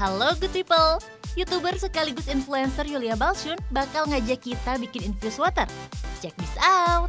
Halo good people, YouTuber sekaligus influencer Yulia Balsyun bakal ngajak kita bikin infused water. Check this out!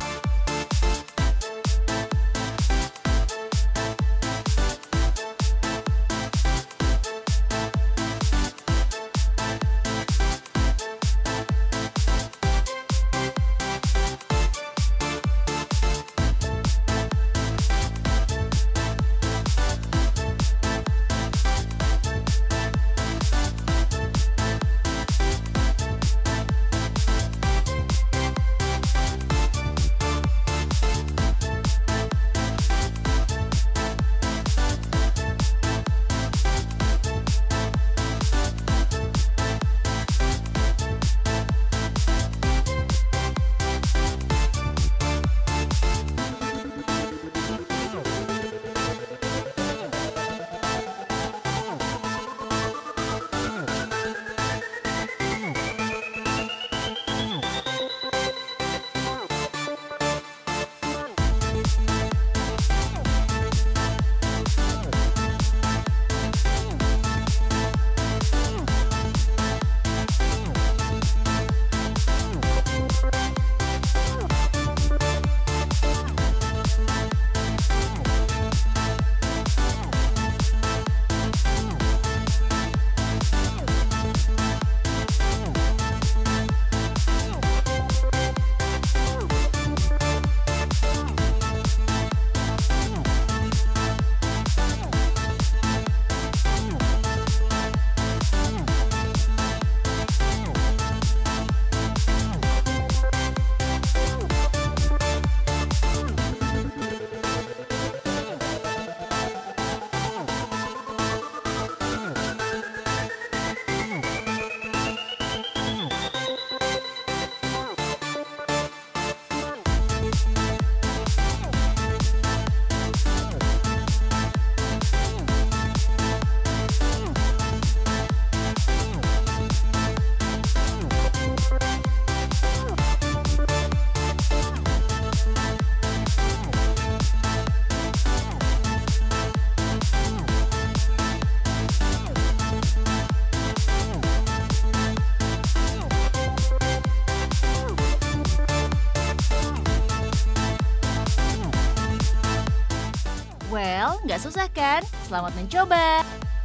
Well, nggak susah kan? Selamat mencoba!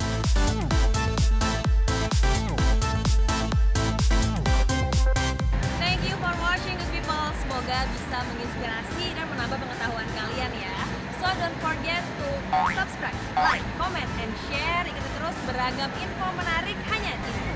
Thank you for watching good people. Semoga bisa menginspirasi dan menambah pengetahuan kalian ya. So don't forget to subscribe, like, comment, and share. Ikuti terus beragam info menarik hanya di